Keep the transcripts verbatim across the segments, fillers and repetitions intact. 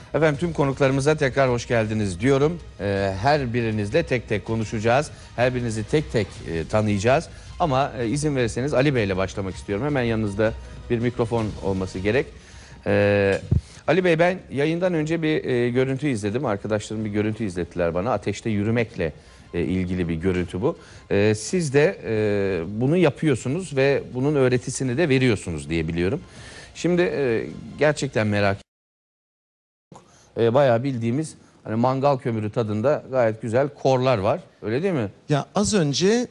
Efendim tüm konuklarımıza tekrar hoş geldiniz diyorum. Ee, her birinizle tek tek konuşacağız. Her birinizi tek tek e, tanıyacağız. Ama e, izin verirseniz Ali Bey ile başlamak istiyorum. Hemen yanınızda bir mikrofon olması gerek. Ee, Ali Bey, ben yayından önce bir e, görüntü izledim. Arkadaşlarım bir görüntü izlettiler bana. Ateşte yürümekle e, ilgili bir görüntü bu. E, siz de e, bunu yapıyorsunuz ve bunun öğretisini de veriyorsunuz diye biliyorum. Şimdi e, gerçekten merak ediyorum. E, bayağı bildiğimiz hani mangal kömürü tadında gayet güzel korlar var. Öyle değil mi? Ya az önce,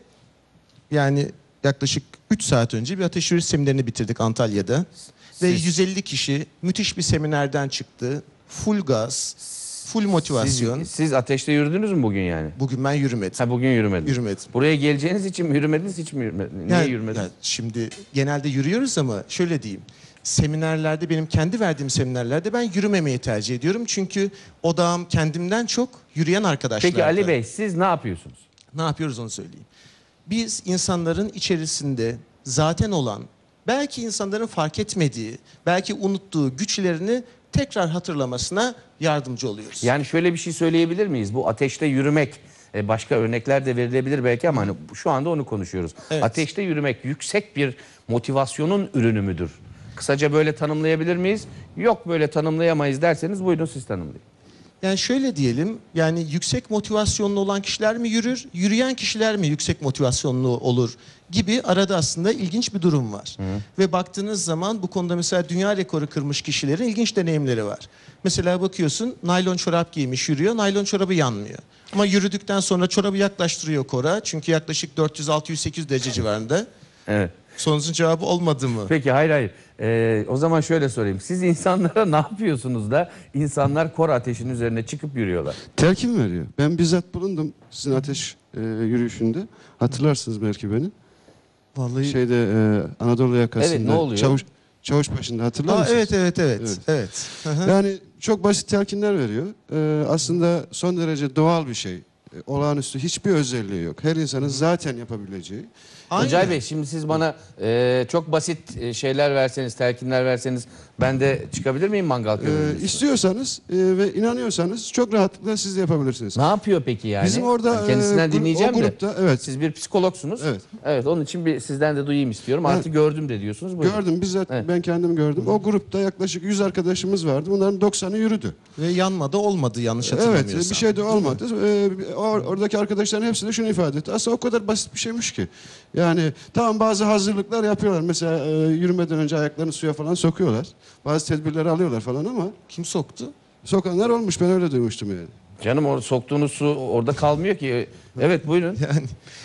yani yaklaşık üç saat önce bir ateş yürüyüş seminerini bitirdik Antalya'da. Siz- Ve yüz elli kişi müthiş bir seminerden çıktı. Full gaz, full motivasyon. Siz, siz ateşte yürüdünüz mü bugün yani? Bugün ben yürümedim. Ha, bugün yürümediniz. Yürümedim. Buraya geleceğiniz için mi yürümediniz, hiç mi yürümediniz? Niye Yani- yürümediniz? yani şimdi genelde yürüyoruz ama şöyle diyeyim. Seminerlerde, benim kendi verdiğim seminerlerde ben yürümemeyi tercih ediyorum. Çünkü odağım kendimden çok yürüyen arkadaşlarda. Peki Ali Bey, siz ne yapıyorsunuz? Ne yapıyoruz onu söyleyeyim. Biz insanların içerisinde zaten olan, belki insanların fark etmediği, belki unuttuğu güçlerini tekrar hatırlamasına yardımcı oluyoruz. Yani şöyle bir şey söyleyebilir miyiz? Bu ateşte yürümek, e, başka örnekler de verilebilir belki ama hani şu anda onu konuşuyoruz. Evet. Ateşte yürümek yüksek bir motivasyonun ürünü müdür? Kısaca böyle tanımlayabilir miyiz? Yok, böyle tanımlayamayız derseniz buyurun siz tanımlayın. Yani şöyle diyelim, yani yüksek motivasyonlu olan kişiler mi yürür, yürüyen kişiler mi yüksek motivasyonlu olur gibi arada aslında ilginç bir durum var. Hı. Ve baktığınız zaman bu konuda mesela dünya rekoru kırmış kişilerin ilginç deneyimleri var. Mesela bakıyorsun, naylon çorap giymiş yürüyor, naylon çorabı yanmıyor. Ama yürüdükten sonra çorabı yaklaştırıyor kora, çünkü yaklaşık dört yüz altı yüz sekiz yüz derece civarında. Evet. Sorunuzun cevabı olmadı mı? Peki hayır hayır. Ee, o zaman şöyle sorayım. Siz insanlara ne yapıyorsunuz da insanlar kor ateşin üzerine çıkıp yürüyorlar? Telkin veriyor. Ben bizzat bulundum sizin ateş e, yürüyüşünde. Hatırlarsınız belki beni. Vallahi... Şeyde e, Anadolu yakasında. Evet, ne oluyor? Çavuş, Çavuşbaşı'nda hatırlar Aa, mısınız? evet, evet, evet, Evet. evet. Hı hı. Yani çok basit telkinler veriyor. E, aslında son derece doğal bir şey. E, olağanüstü hiçbir özelliği yok. Her insanın zaten yapabileceği. Hocay Aynen. Bey, şimdi siz bana e, çok basit e, şeyler verseniz, telkinler verseniz ben de çıkabilir miyim mangal kömürünün E, üstüne? istiyorsanız e, ve inanıyorsanız çok rahatlıkla siz de yapabilirsiniz. Ne yapıyor peki yani? Bizim orada, Ben kendisinden e, gru- dinleyeceğim o de. grupta, evet. Siz bir psikologsunuz. Evet. Evet, onun için bir sizden de duyayım istiyorum. Ben- Artı gördüm de diyorsunuz. Buyurun. Gördüm bizzat, Evet. ben kendim gördüm. O grupta yaklaşık yüz arkadaşımız vardı. Bunların doksanı yürüdü. Ve yanmadı, olmadı yanlış Evet, hatırlamıyorsam. bir şey de olmadı. Ee, or- oradaki arkadaşların hepsi de şunu ifade etti. Aslında o kadar basit bir şeymiş ki. Yani tamam, bazı hazırlıklar yapıyorlar. Mesela e, yürümeden önce ayaklarını suya falan sokuyorlar. Bazı tedbirleri alıyorlar falan ama Kim soktu? sokanlar olmuş. Ben öyle duymuştum yani. Canım, orada soktuğunuz su orada kalmıyor ki. Evet, buyurun. Yani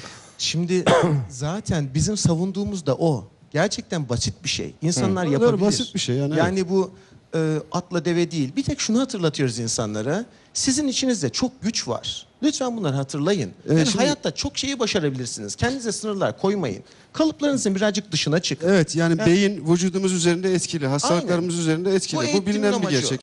şimdi zaten bizim savunduğumuz da o. Gerçekten basit bir şey. İnsanlar Doğru, yapabilir. basit bir şey yani, Yani bu e, atla deve değil. Bir tek şunu hatırlatıyoruz insanlara. Sizin içinizde çok güç var. Lütfen bunları hatırlayın. Evet, yani şimdi- hayatta çok şeyi başarabilirsiniz. Kendinize sınırlar koymayın. Kalıplarınızın birazcık dışına çıkın. Evet, yani Yani- beyin vücudumuz üzerinde etkili. Hastalıklarımız üzerinde etkili. Bu Bu, eğitimin bilinen bir amacı o. gerçek.